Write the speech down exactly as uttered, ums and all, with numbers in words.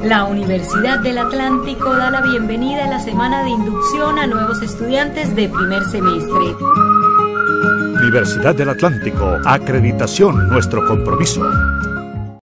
La Universidad del Atlántico da la bienvenida a la semana de inducción a nuevos estudiantes de primer semestre. Universidad del Atlántico, acreditación, nuestro compromiso.